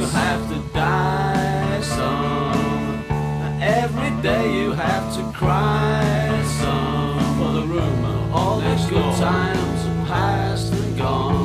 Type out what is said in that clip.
you have to die some. Every day you have to cry some. For the rumor all the good times are past and gone.